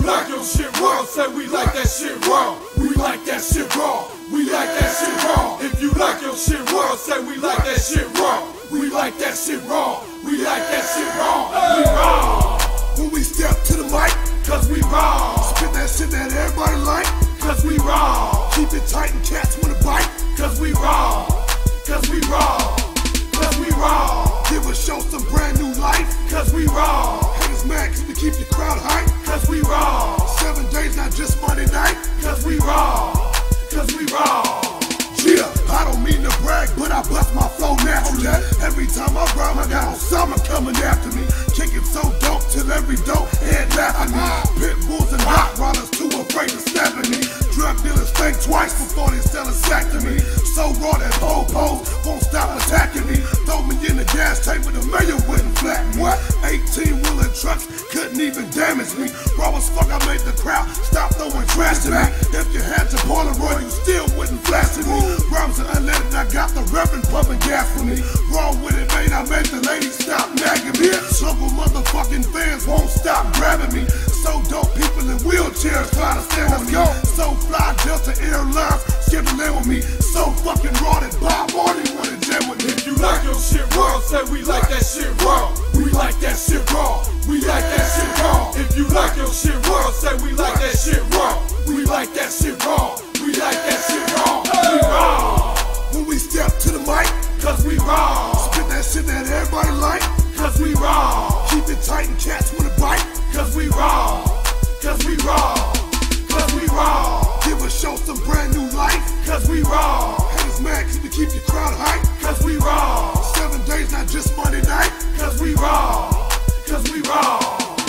like your shit raw, say we like that shit raw. We like that shit raw. We like that shit raw. If you like your shit raw, say we like that shit raw. We like that shit raw. We like that shit raw. We raw. When we step to the mic, cause we raw. spit that shit that everybody like, Cause we raw. keep it tight and cats wanna bite. Cause we raw. Cause we raw. Cause we raw. Give a show some brand new life. Cause we raw. Haters mad cause we keep the crowd hype. Cause we raw. 7 days, not just Monday night. Cause we raw. Cause we raw. Yeah, I don't mean to brag, but I bust my flow naturally. Every time I rhyme, I got Osama coming after me. Kicking so dope till every dope head laugh at me. Pit bulls and hot rollers too afraid to snap at me. Drug dealers think twice before they sell a sack to me. So raw that po-pos won't stop attacking me. Throw me in the gas tank with a mayor wouldn't flatten me. 18-wheeler trucks couldn't even damage me. Raw as fuck, I made the crowd stop throwing trash at me. If you had your Polaroid, you still wouldn't flash at me. Rhymes are unleaded, I got the reverend pumping gas for me. Raw with it, man, I made the ladies stop nagging me. Struggle motherfucking fans won't stop grabbing me. So dope, people in wheelchairs try to stand on me. So fly, Delta Airlines, skipping in with me. So fucking raw that Bob Marley wanna jam with me. If you like your shit raw, say we like that shit raw. We like that shit raw. We like that shit raw. If you like your shit raw, say we like that shit raw. We like that shit raw. We like that shit raw. We raw. When we step to the mic, Cause we raw. spit that shit that everybody like. Cause we raw. Keep it tight and cats wanna bite. Cause we raw. Cause we raw. Cause we raw. Give a show some brand new life. Cause we raw. Haters mad cause we keep the crowd hype. Cause we raw. 7 days, not just Monday night. Cause we raw. Cause we raw.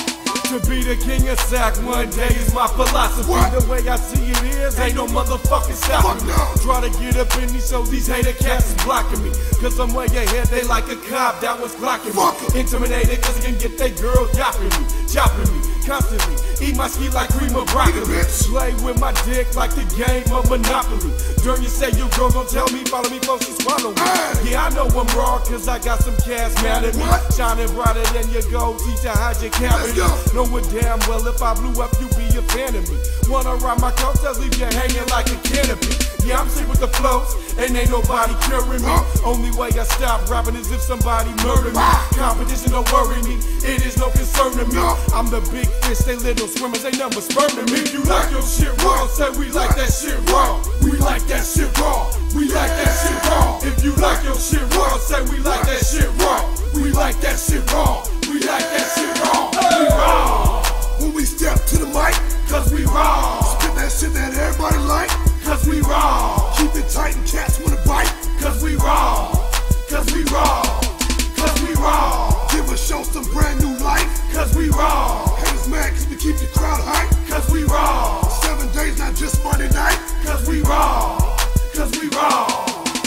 To be the king of sack one day is my philosophy. What? The way I see it is, ain't no motherfucking stopping me. Fuck no. Try to get up in me, so these hater cats is blocking me. Cause I'm way ahead, they like a cop that was blocking Fuck me. 'em. Intimidated cause they can get they girl chopping me constantly. Eat my ski like cream of broccoli. bitch. Play with my dick like the game of Monopoly. During you say your girl gon' tell me, follow me close, she swallow me. Hey. Yeah, I know I'm raw cause I got some cash mad at me. What? Shining brighter than your gold, teach you how you carry Let's go. Know it damn well if I blew up, you be a fan of me. Wanna ride my coattails, leave you hanging like a canopy. Yeah, I'm sick with the flows, and ain't nobody curing me. Only way I stop rapping is if somebody murder me. Competition don't worry me, it is no concern to me. I'm the big fish, they little swimmers, they number sperm to me. If you like your shit raw, say we like that shit raw. We like that shit raw. We like that shit raw. If you like your shit raw, say we like that shit raw. We like that shit raw. We like that shit raw. We raw. When we step to the mic, Cause we raw. spit that shit that everybody like. Cause we raw. Keep it tight and cats wanna bite. Cause we raw. Cause we raw. Cause we raw. Give a show some brand new life. Cause we raw. Haters mad cause we keep the crowd hype. Cause we raw. 7 days, not just Monday night. Cause we raw. Cause we raw.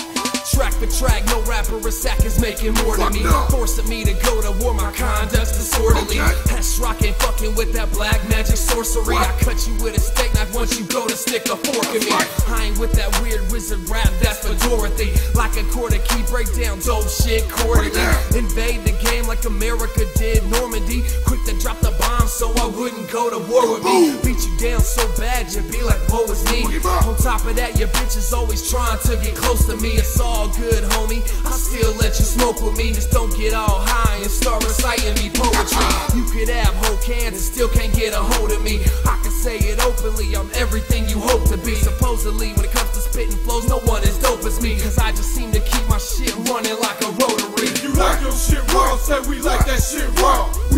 Track for track, no rapper or sack is making more than me. Fuck no. Forcing me to go to war, my conduct's disorderly. Okay. Hash rock ain't fucking with that black magic sorcery. What? I cut you with a steak knife once you go to stick a fork in me. Right. I ain't with that weird wizard rap, that's for Dorothy. Like a quarter key, break down dope shit quarterly. Break it down. Invade the game like America did Normandy. Quick to drop the bomb so I wouldn't go to war with me. Boom. Beat you down so bad you be like, woe is me. Boogie bop. On top of that, your bitch is always trying to get close to me. It's all good, homie. I still let you smoke with me. Just don't get all high and start reciting me poetry. You could have whole cans and still can't get a hold of me. I can say it openly, I'm everything you hope to be. Supposedly, when it comes to spitting flows, no one as dope as me. Cause I just seem to keep my shit running like a rotary. If you like your shit raw, say we like that shit raw.